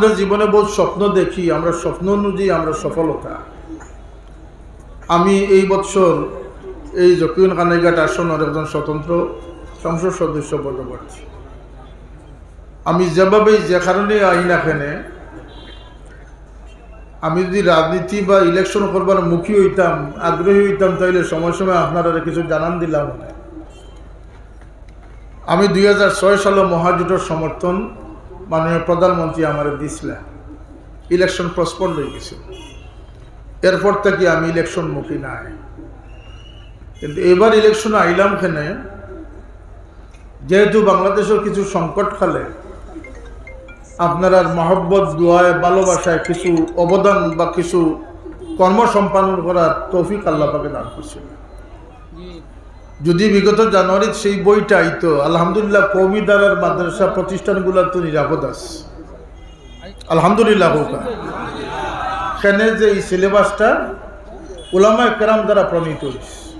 আমরা জীবনে বহুত স্বপ্ন দেখি, আমরা স্বপ্ন অনুযায়ী আমরা সফলতা। আমি এই বছর এই জকিউন কানাইঘাট আসনের একজন স্বতন্ত্র সংসদ সদস্য পদে পাচ্ছি। আমি যেভাবে যে কারণে আই না এখানে, আমি যদি রাজনীতি বা ইলেকশন করবার মুখী হইতাম, আগ্রহী হইতাম, তাইলে সময় সময় আপনারা কিছু জানান দিলাম। আমি 2006 সালে মহাজোটের সমর্থন মাননীয় প্রধানমন্ত্রী আমার দিছিলেন, ইলেকশন পোস্টপন্ড হয়ে গেছে। এরপর থেকে আমি ইলেকশন মুখী নাই। কিন্তু এবার ইলেকশনে আইলাম এখানে, যেহেতু বাংলাদেশের কিছু সংকট কালে আপনার মহব্বত, দোয়ায়, ভালোবাসায় কিছু অবদান বা কিছু কর্ম সম্পাদন করার তৌফিক আল্লাহ পাকে দান করছিল। যদি বিগত জানুয়ারিতে সেই বইটা আইতো, আলহামদুলিল্লাহ কওমি দারার মাদ্রাসা প্রতিষ্ঠানগুলোর তো নিরাপদ আছে, আলহামদুলিল্লাহ হোক। এখানে যে এই সিলেবাসটা উলামায়ে কেরাম দ্বারা প্রণীত হয়েছে,